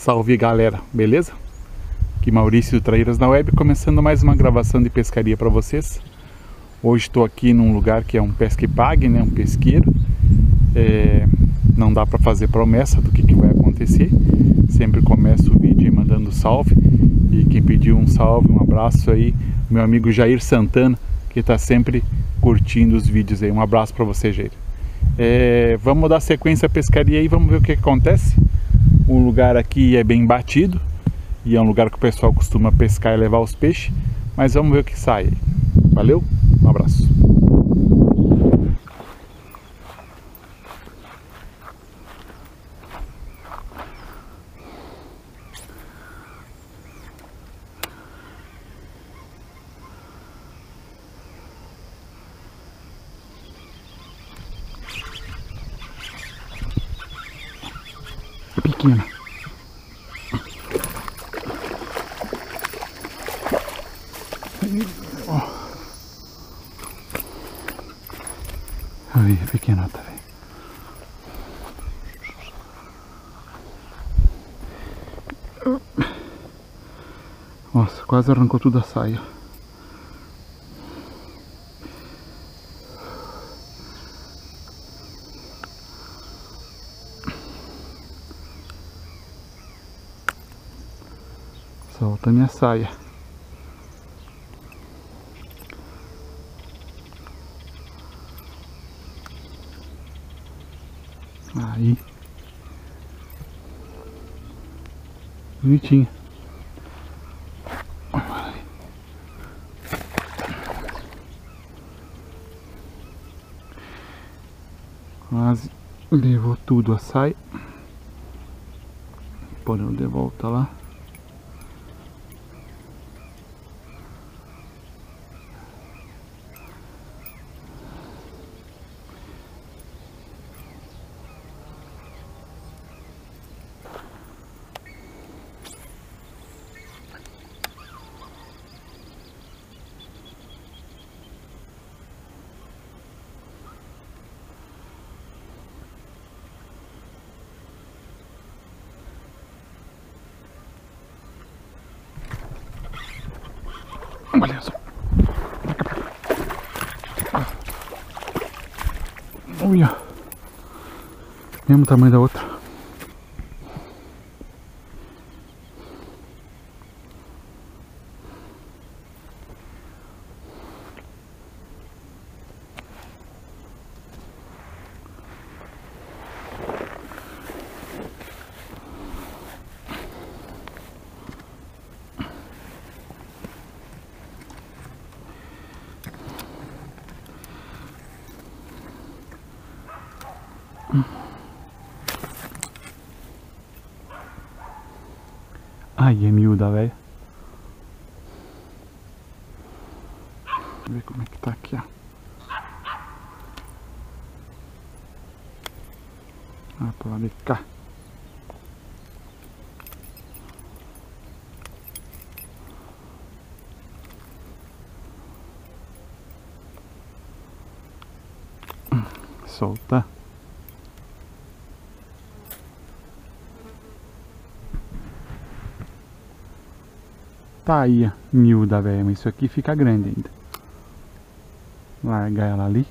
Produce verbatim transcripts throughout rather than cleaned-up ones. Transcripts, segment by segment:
Salve galera, beleza? Aqui Maurício do Traíras na Web, começando mais uma gravação de pescaria para vocês. Hoje estou aqui num lugar que é um pesca e pague, né? Um pesqueiro. É, não dá para fazer promessa do que, que vai acontecer. Sempre começo o vídeo mandando salve. E quem pediu um salve, um abraço aí, meu amigo Jair Santana, que está sempre curtindo os vídeos aí. Um abraço para você, Jair. É, vamos dar sequência à pescaria aí, vamos ver o que, que acontece. O lugar aqui é bem batido e é um lugar que o pessoal costuma pescar e levar os peixes, mas vamos ver o que sai aí. Valeu, um abraço. Pequena. Aí, é pequenota, velho. Nossa, quase arrancou tudo a saia. Solta minha saia. Aí. Bonitinho. Quase levou tudo a saia. Porém, de volta lá. Olha só. Olha. Mesmo tamanho da outra. Ai, é miúda, velho. Deixa eu ver como é que tá aqui, ó. Ah, pra lá de cá. Solta. Tá aí, miúda, velho, mas isso aqui fica grande ainda. Larga ela ali.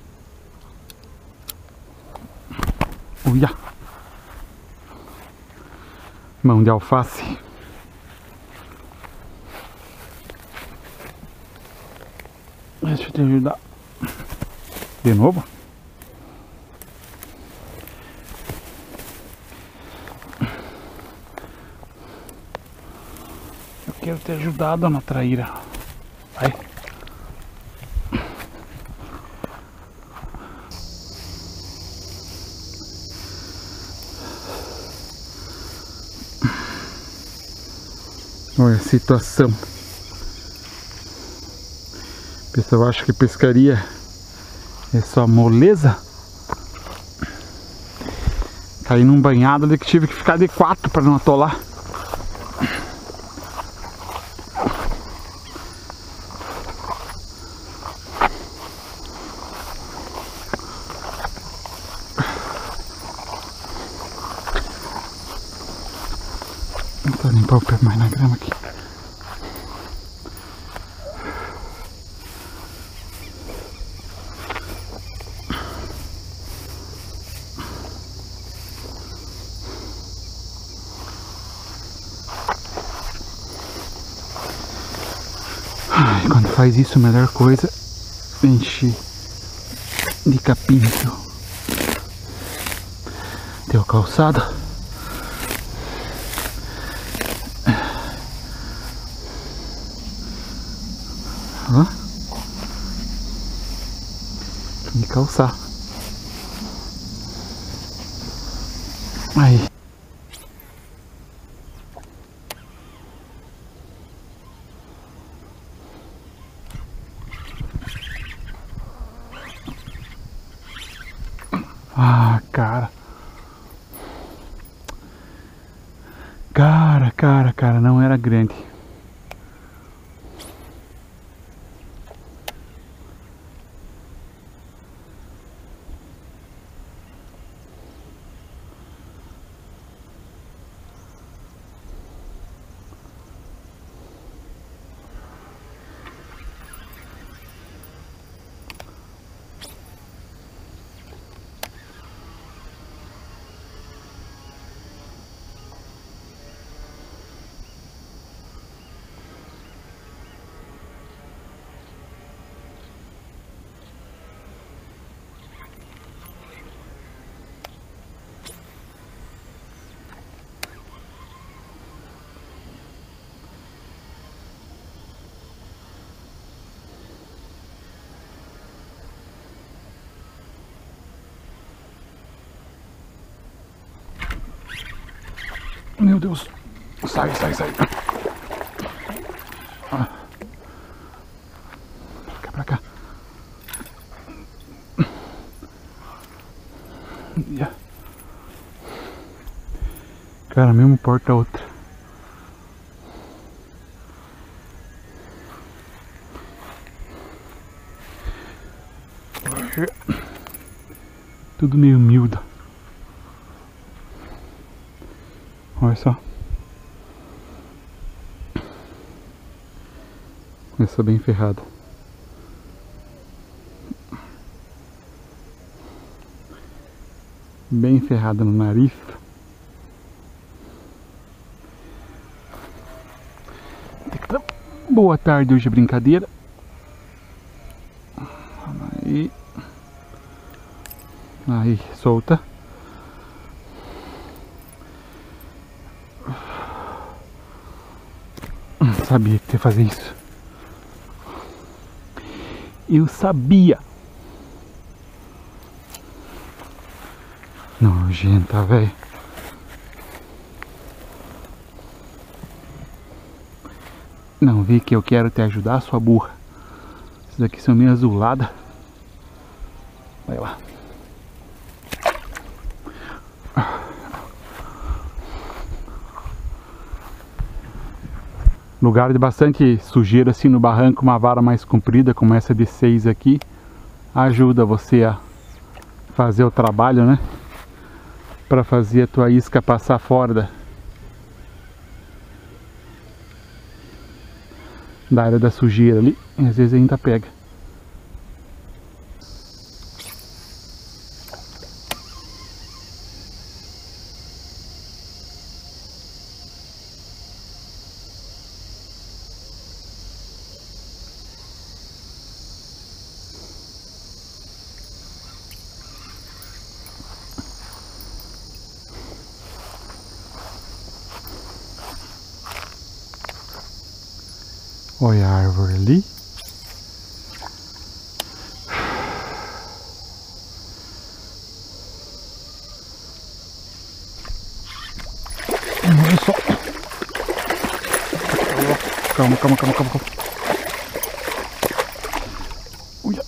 Olha! Mão de alface. Deixa eu te ajudar. De novo? Quero ter ajudado, dona Traíra. Vai. Olha a situação. O pessoal acha que pescaria é só moleza. Caí num banhado ali que tive que ficar de quatro para não atolar. limpar o pé mais na grama aqui. Ai, quando faz isso, a melhor coisa é encher de capim tem a calçada. Ó, de calçar. Aí. Ah, cara. Cara, cara, cara, não era grande. Meu Deus. Sai, sai, sai. Ah. Pra cá, pra cá. Yeah. Cara, mesmo porta outra. Tudo meio miúdo. Olha só. Essa bem ferrada. Bem ferrada no nariz. Boa tarde, hoje é brincadeira. Aí. Aí, solta. Sabia que ia fazer isso. Eu sabia. Nojenta, velho. Não vi que eu quero te ajudar, sua burra. Essas daqui são meio azuladas. Vai lá. Lugar de bastante sujeira assim no barranco, uma vara mais comprida como essa de seis aqui ajuda você a fazer o trabalho, né? Para fazer a tua isca passar fora da, da área da sujeira ali, e às vezes ainda pega. Olha a árvore ali. Olha só. Calma, calma, calma, calma, calma. Uia.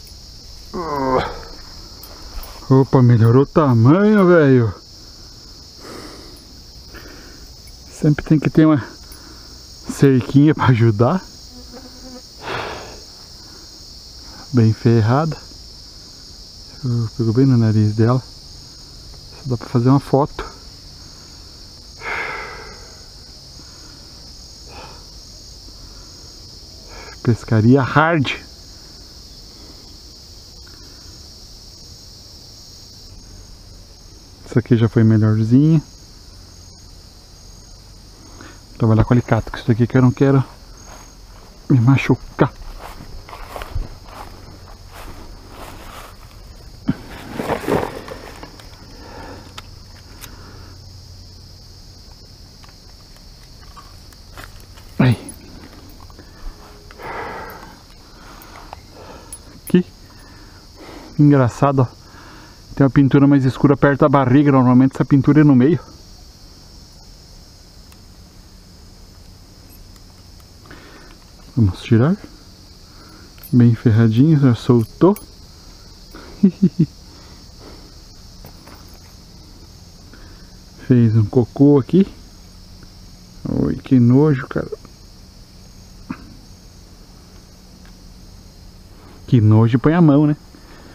Opa, melhorou o tamanho, velho. Sempre tem que ter uma cerquinha para ajudar. Bem ferrada. Pegou bem no nariz dela. Só dá pra fazer uma foto. Pescaria hard. Isso aqui já foi melhorzinho. Vou trabalhar com alicate, com isso aqui que eu não quero me machucar. Aí. Aqui. Engraçado, ó. Tem uma pintura mais escura perto da barriga, normalmente essa pintura é no meio. Vamos tirar. Bem ferradinho, já soltou. Fez um cocô aqui. Oi, que nojo, cara. Que nojo, põe a mão, né?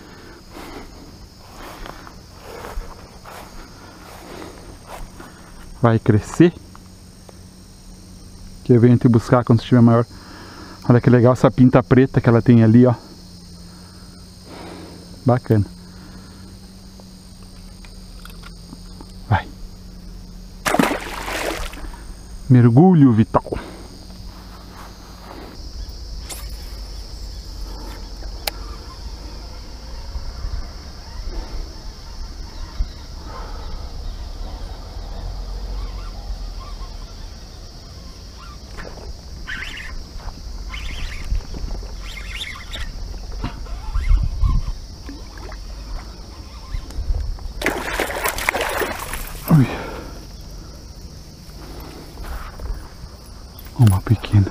Vai crescer. Que eu venho te buscar quando estiver maior. Olha que legal essa pinta preta que ela tem ali, ó. Bacana. Vai. Mergulho vital. Ui. Uma pequena.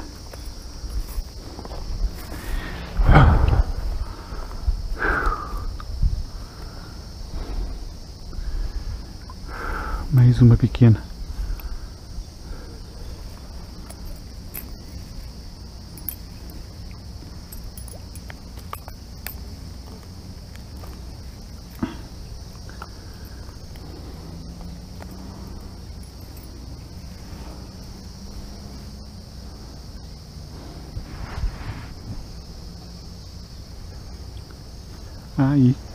Mais uma pequena. Aí.